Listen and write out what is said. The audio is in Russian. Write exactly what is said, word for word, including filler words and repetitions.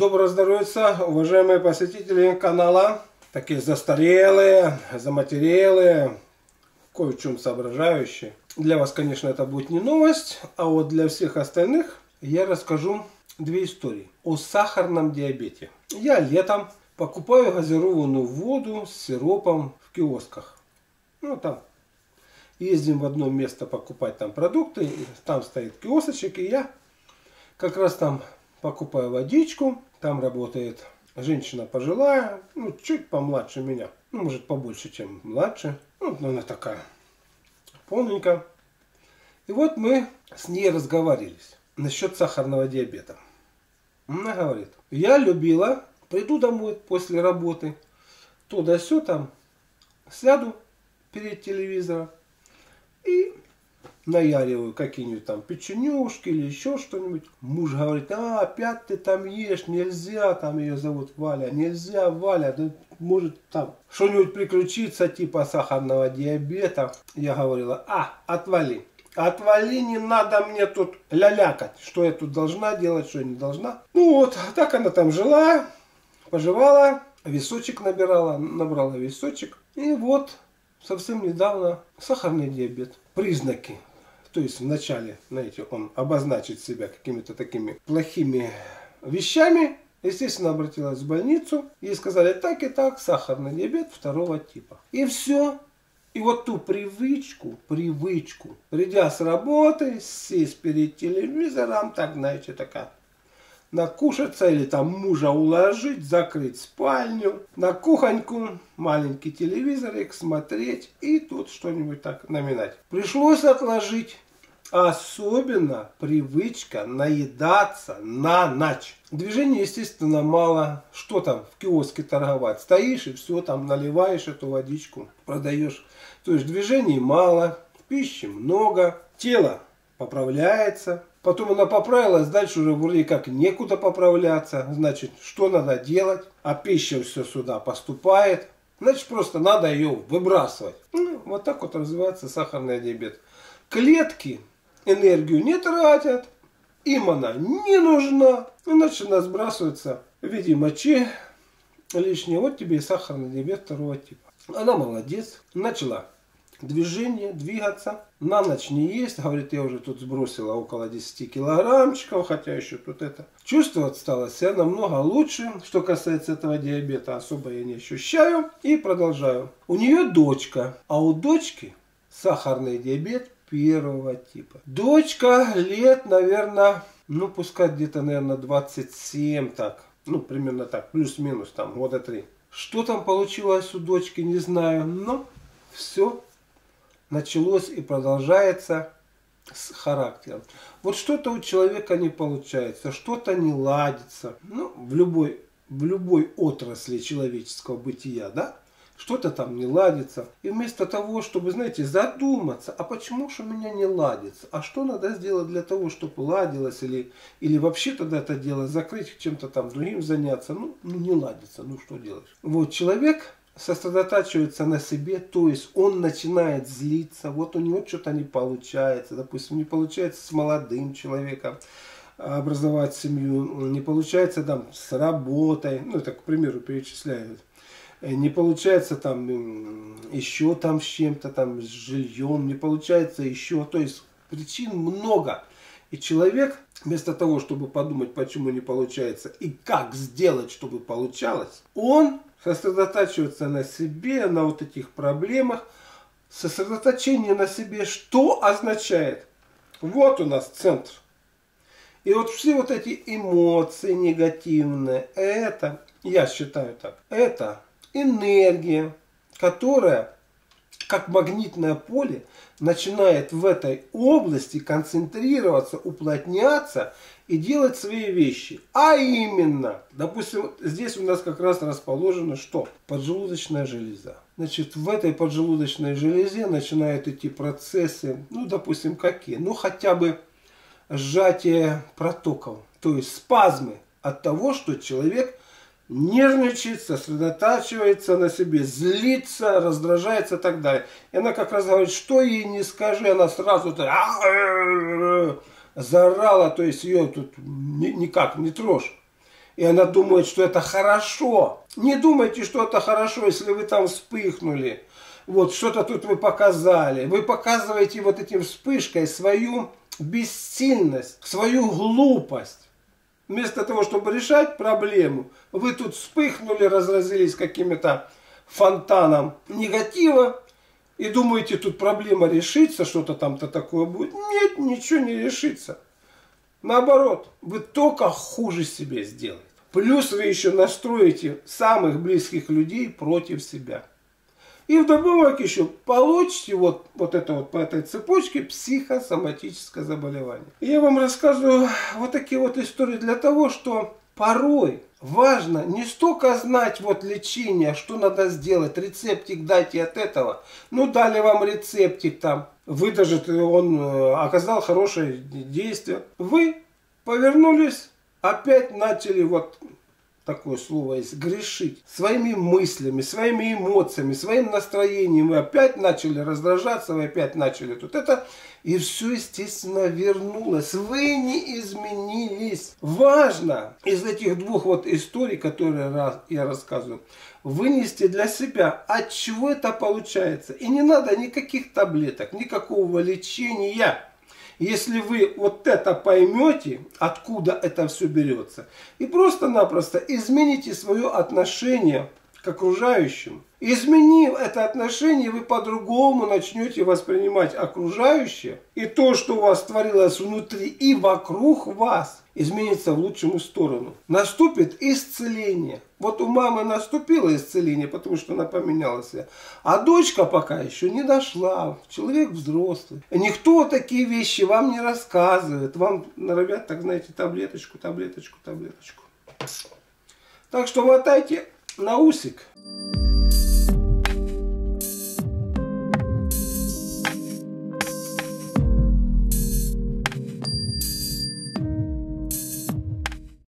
Доброго здоровья, уважаемые посетители канала, такие застарелые, заматерелые, кое в чем соображающие. Для вас, конечно, это будет не новость, а вот для всех остальных я расскажу две истории о сахарном диабете. Я летом покупаю газированную воду с сиропом в киосках. Ну, там ездим в одно место покупать там продукты, там стоит киосочек, и я как раз там покупаю водичку. Там работает женщина пожилая, ну, чуть помладше меня. Ну, может, побольше, чем младше. Ну, она такая полненькая. И вот мы с ней разговорились насчет сахарного диабета. Она говорит: я любила, приду домой после работы, то да сё там, сяду перед телевизором и наяриваю какие-нибудь там печенюшки или еще что-нибудь. Муж говорит: а, опять ты там ешь, нельзя, там ее зовут Валя, нельзя, Валя, да может там что-нибудь приключиться типа сахарного диабета. Я говорила: а, отвали, отвали, не надо мне тут лялякать, что я тут должна делать, что я не должна. Ну вот, так она там жила, поживала, весочек набирала, набрала весочек. И вот совсем недавно сахарный диабет. Признаки. То есть вначале, знаете, он обозначит себя какими-то такими плохими вещами. Естественно, обратилась в больницу. Ей сказали: так и так, сахарный диабет второго типа. И все. И вот ту привычку, привычку, придя с работы, сесть перед телевизором, так, знаете, такая, накушаться или там мужа уложить, закрыть спальню, на кухоньку, маленький телевизорик смотреть и тут что-нибудь так наминать. Пришлось отложить. Особенно привычка наедаться на ночь. Движения, естественно, мало. Что там в киоске торговать? Стоишь и все, там наливаешь эту водичку, продаешь. То есть движений мало, пищи много, тело поправляется. Потом она поправилась, дальше уже вроде как некуда поправляться. Значит, что надо делать? А пища все сюда поступает. Значит, просто надо ее выбрасывать. Ну, вот так вот развивается сахарный диабет. Клетки энергию не тратят, им она не нужна. Иначе она сбрасывается в виде мочи лишнее. Вот тебе и сахарный диабет второго типа. Она молодец, начала движение, двигаться, на ночь не есть. Говорит: я уже тут сбросила около десяти килограммчиков, хотя еще тут это. Чувствовать стало себя намного лучше. Что касается этого диабета, особо я не ощущаю. И продолжаю. У нее дочка, а у дочки сахарный диабет первого типа. Дочка лет, наверное, ну пускай где-то, наверное, двадцать семь, так. Ну, примерно так, плюс-минус там, года три. Что там получилось у дочки, не знаю, но все началось и продолжается с характером. Вот что-то у человека не получается, что-то не ладится. Ну, в любой, в любой отрасли человеческого бытия, да? Что-то там не ладится. И вместо того, чтобы, знаете, задуматься, а почему же у меня не ладится? А что надо сделать для того, чтобы ладилось? Или, или вообще тогда это дело закрыть, чем-то там другим заняться? Ну, ну, не ладится, ну что делать? Вот человек сосредотачивается на себе, то есть он начинает злиться. Вот у него что-то не получается. Допустим, не получается с молодым человеком образовать семью. Не получается там с работой. Ну, это, к примеру, перечисляют. Не получается там еще там с чем-то, там с жильем, не получается еще. То есть причин много. И человек вместо того, чтобы подумать, почему не получается и как сделать, чтобы получалось, он сосредотачивается на себе, на вот этих проблемах. Сосредоточение на себе что означает? Вот у нас центр. И вот все вот эти эмоции негативные, это, я считаю так, это энергия, которая, как магнитное поле, начинает в этой области концентрироваться, уплотняться и делать свои вещи. А именно, допустим, здесь у нас как раз расположено что? Поджелудочная железа. Значит, в этой поджелудочной железе начинают идти процессы, ну, допустим, какие? Ну, хотя бы сжатие протоков, то есть спазмы от того, что человек нервничает, сосредотачивается на себе, злится, раздражается и так далее. И она как раз говорит, что ей не скажи, она сразу заорала, то есть ее тут никак не трожь. И она думает, что это хорошо. Не думайте, что это хорошо, если вы там вспыхнули. Вот что-то тут вы показали. Вы показываете вот этим вспышкой свою бессильность, свою глупость. Вместо того, чтобы решать проблему, вы тут вспыхнули, разразились каким-то фонтаном негатива. И думаете, тут проблема решится, что-то там-то такое будет. Нет, ничего не решится. Наоборот, вы только хуже себе сделаете. Плюс вы еще настроите самых близких людей против себя. И вдобавок еще получите вот, вот это вот по этой цепочке психосоматическое заболевание. И я вам рассказываю вот такие вот истории для того, что порой важно не столько знать вот лечение, что надо сделать, рецептик дайте от этого. Ну дали вам рецептик там, вы даже он оказал хорошее действие. Вы повернулись, опять начали вот... Такое слово есть, грешить. Своими мыслями, своими эмоциями, своим настроением. Вы опять начали раздражаться, вы опять начали тут это. И все, естественно, вернулось. Вы не изменились. Важно из этих двух вот историй, которые я рассказываю, вынести для себя, от чего это получается. И не надо никаких таблеток, никакого лечения. Если вы вот это поймете, откуда это все берется, и просто-напросто измените свое отношение к окружающим. Изменив это отношение, вы по-другому начнете воспринимать окружающее. И то, что у вас творилось внутри и вокруг вас, изменится в лучшую сторону. Наступит исцеление. Вот у мамы наступило исцеление, потому что она поменяла себя. А дочка пока еще не дошла. Человек взрослый. Никто такие вещи вам не рассказывает. Вам норовят, так знаете, таблеточку, таблеточку, таблеточку. Так что мотайте на усик.